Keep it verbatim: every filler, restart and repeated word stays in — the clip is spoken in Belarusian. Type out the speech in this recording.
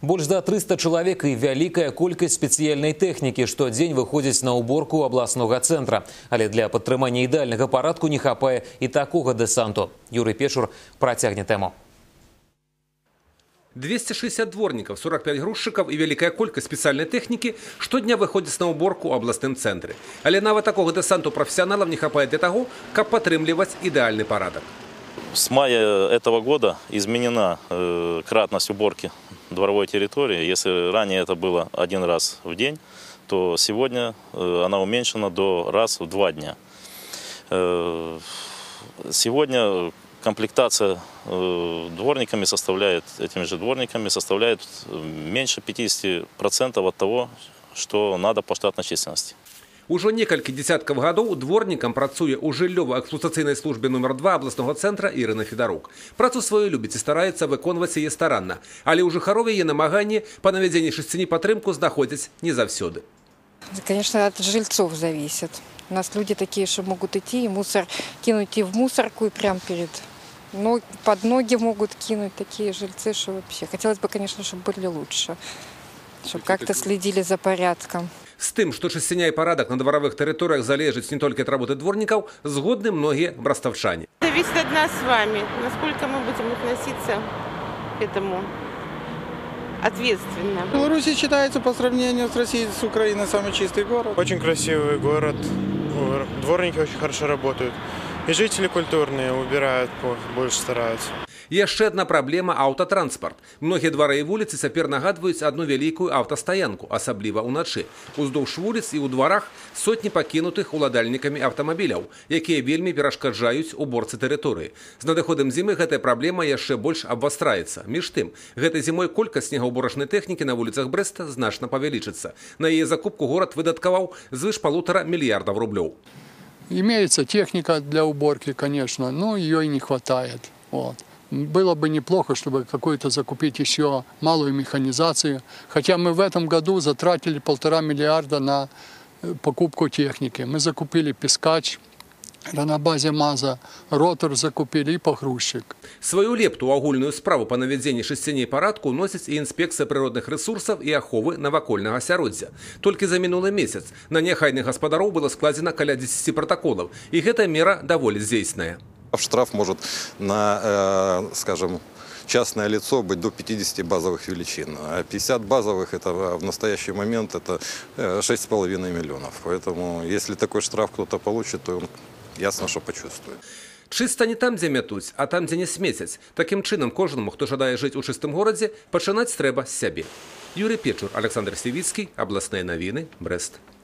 Больш за трыста чалавек і вялікая колькасць спецыяльнай тэхнікі штодзень выходзіць на уборку абласнога цэнтра. Але для падтрымання ідэальнага парадку не хапае і такога дэсанту. Юрий Печур працягне тэму. двести шестьдесят дворников, сорок пять грузчиков и великая колькость специальной техники штодня выходят на уборку в областном центре. Але нават такого десанту профессионалов не хапает для того, как подтримливать идеальный порядок. С мая этого года изменена э, кратность уборки дворовой территории. Если ранее это было один раз в день, то сегодня э, она уменьшена до раз в два дня. Э, сегодня комплектация э, дворниками составляет, этими же дворниками составляет меньше пятидесяти процентов от того, что надо по штатной численности. Уже некалькі десятков годов дворникам працуе у жыллёва-эксплуатацыйнай службе номер два областного центра Ірына Федарук. Працу свою любіць і стараецца выконваць яе старанна, але ў жыхароў яе намаганні па навядзенні шасціні падтрымку знаходзяць не заўсёды. Конечно, от жильцов зависит. У нас люди такие, что могут идти и мусор кинуть и в мусорку, и прямо перед, ну, под ноги могут кинуть такие жильцы, что вообще. Хотелось бы, конечно, чтобы были лучше, чтобы как-то следили за порядком. З тым, што чысціня і парадак на дворовых тэрыторыях залежыць не толькі ад работы дворнікаў, згодны многія брастаўчане. Зависит от нас с вами, насколько мы будем относиться к этому ответственно. Беларусь считается по сравнению с Россией, с Украиной, самый чистый город. Очень красивый город, дворники очень хорошо работают. И жители культурные, убирают, больше стараются. Яшчэ одна праблема – аўтатранспарт. Многія двары і вуліцы цяпер нагадваюць адну вялікую аўтастаянку, асабліва ўначы. Уздоўж вуліц і ў дварах сотні пакінутых уладальнікамі аўтамабіляў, якія вельмі перашкаджаюць уборцы тэрыторыі. З надыходам зімы гэтая праблема яшчэ больш абвастраецца. Між тым, гэтай зімой колькасць снегаўборачнай тэхнікі на вуліцах Брэста значна павялічыцца. На яе закупку горад выдаткаваў звыш полутора мільярдаў рублёў. Имеется техника для уборки, конечно, но ее и не хватает. Вот. Было бы неплохо, чтобы какую-то закупить еще малую механизацию. Хотя мы в этом году затратили полтора миллиарда на покупку техники. Мы закупили пескач, на базе МАЗа, ротор закупили и погрузчик. Свою лепту ў агульную справу па навядзенні шасціней парадку носіць і інспекцыя прыродных рэсурсаў і аховы навакольнага асяроддзя. Толькі за мінулы месяц на няхайных гаспадароў было складзена каля дзесяці пратаколаў, і гэтая мера даволі здзейсная. Штраф может на, э, скажем, частное лицо быть до пятидесяти базовых величин. А пятьдесят базовых это в настоящий момент это шесть с половиной миллионов. Поэтому если такой штраф кто-то получит, то он ясно, что почувствует. Чыста не там, дзе мятуць, а там, дзе не смецяць. Такім чынам кожнаму, хто жадае жыць у чыстым горадзе, пачынаць трэба з сябе. Юрий Печур, Александр Сівіцкі, абласныя навіны, Брэст.